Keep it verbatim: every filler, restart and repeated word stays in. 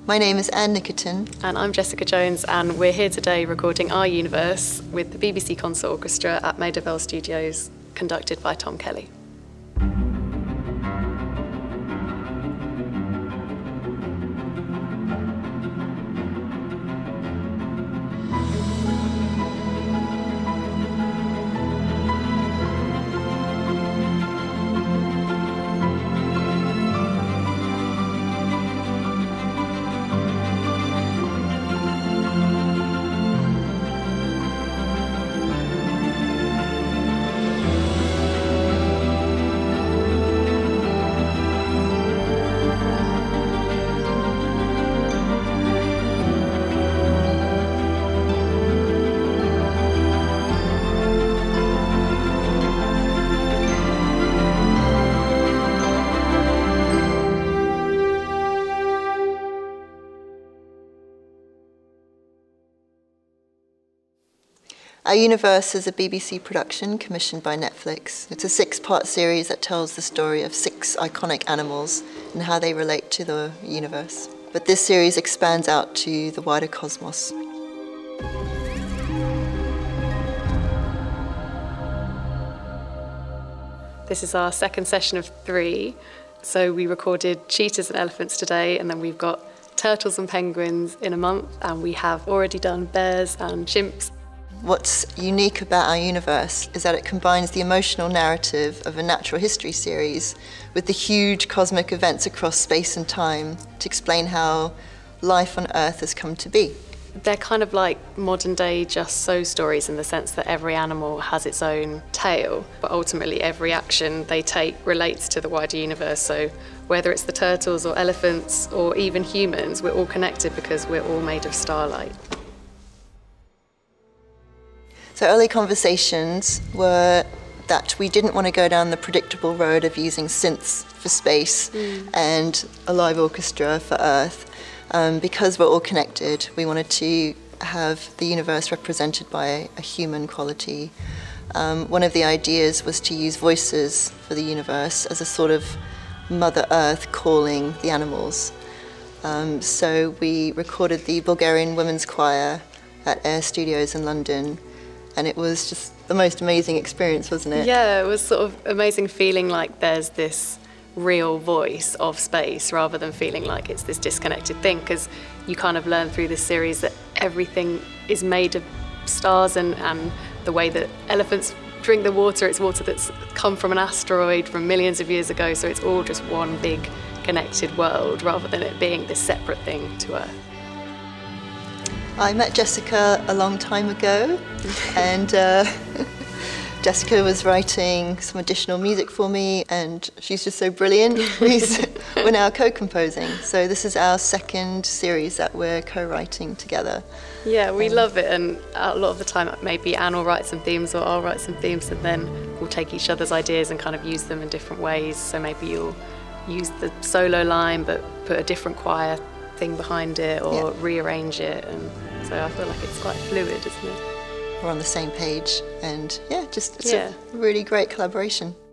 My name is Nikitin. And I'm Jessica Jones, and we're here today recording our universe with the B B C Concert Orchestra at Maida Vale Studios, conducted by Tom Kelly. Our Universe is a B B C production commissioned by Netflix. It's a six-part series that tells the story of six iconic animals and how they relate to the universe. But this series expands out to the wider cosmos. This is our second session of three. So we recorded cheetahs and elephants today, and then we've got turtles and penguins in a month, and we have already done bears and chimps. What's unique about our universe is that it combines the emotional narrative of a natural history series with the huge cosmic events across space and time to explain how life on Earth has come to be. They're kind of like modern day Just So stories in the sense that every animal has its own tale, but ultimately every action they take relates to the wider universe. So whether it's the turtles or elephants or even humans, we're all connected because we're all made of starlight. So early conversations were that we didn't want to go down the predictable road of using synths for space mm. and a live orchestra for Earth. Um, because we're all connected, we wanted to have the universe represented by a human quality. Um, one of the ideas was to use voices for the universe as a sort of Mother Earth calling the animals. Um, so we recorded the Bulgarian Women's Choir at Air Studios in London. And it was just the most amazing experience, wasn't it? Yeah, it was sort of amazing feeling like there's this real voice of space rather than feeling like it's this disconnected thing, because you kind of learn through this series that everything is made of stars, and, and the way that elephants drink the water, it's water that's come from an asteroid from millions of years ago, so it's all just one big connected world rather than it being this separate thing to Earth. I met Jessica a long time ago, and uh, Jessica was writing some additional music for me, and she's just so brilliant. We're now co-composing, so this is our second series that we're co-writing together. Yeah, we um, love it, and a lot of the time maybe Anne will write some themes or I'll write some themes, and then we'll take each other's ideas and kind of use them in different ways. So maybe you'll use the solo line but put a different choir thing behind it, or yeah. rearrange it, and so I feel like it's quite fluid, isn't it? We're on the same page, and yeah, just it's yeah. a really great collaboration.